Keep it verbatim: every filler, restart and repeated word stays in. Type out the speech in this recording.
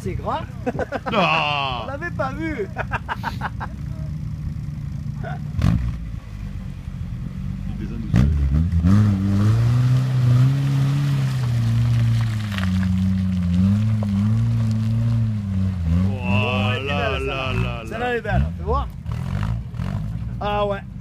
c'est gras. Non. On l'avait pas vu. Il descend doucement. Oh là là là là. Celle-là elle est belle, fais voir. Ah ouais.